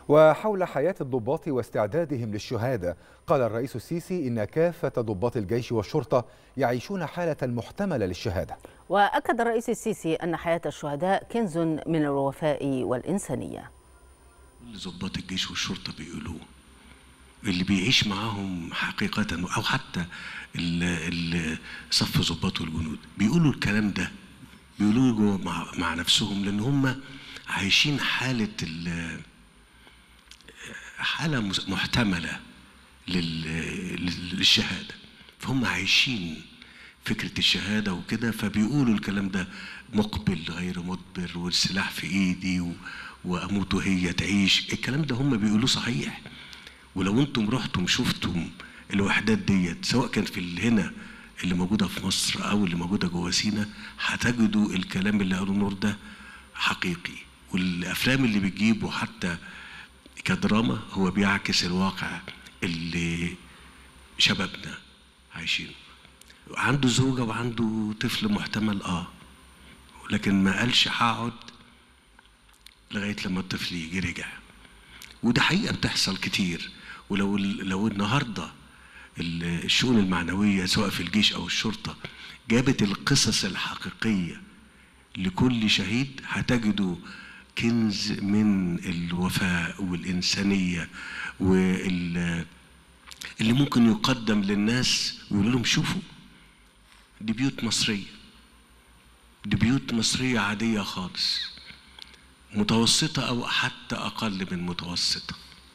وحول حياة الضباط واستعدادهم للشهادة، قال الرئيس السيسي إن كافة ضباط الجيش والشرطة يعيشون حالة محتملة للشهادة. وأكد الرئيس السيسي أن حياة الشهداء كنز من الوفاء والإنسانية. ضباط الجيش والشرطة بيقولوه، اللي بيعيش معاهم حقيقة أو حتى صف ضباط والجنود بيقولوا الكلام ده، بيقولوه جوه مع نفسهم، لأن هم عايشين حالة محتملة للشهادة، فهم عايشين فكرة الشهادة وكده، فبيقولوا الكلام ده مقبل غير مدبر والسلاح في إيدي وأموت وهي تعيش. الكلام ده هم بيقولوه صحيح، ولو انتم رحتم شفتم الوحدات ديت سواء كان في هنا اللي موجودة في مصر أو اللي موجودة جوه سينا، هتجدوا الكلام اللي قالوا نور ده حقيقي. والأفلام اللي بتجيبه حتى كدراما هو بيعكس الواقع اللي شبابنا عايشينه. عنده زوجة وعنده طفل محتمل لكن ما قالش هقعد لغاية لما الطفل يجي رجع. وده حقيقة بتحصل كتير. ولو النهاردة الشؤون المعنوية سواء في الجيش أو الشرطة جابت القصص الحقيقية لكل شهيد، هتجدوا كنز من الوفاء والإنسانية اللي ممكن يقدم للناس ويقولوا لهم شوفوا دي بيوت مصرية، دي بيوت مصرية عادية خالص، متوسطة أو حتى أقل من متوسطة.